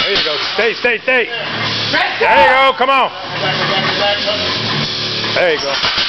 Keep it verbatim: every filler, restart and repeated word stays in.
There you go. Stay, stay, stay. There you go. Come on. There you go.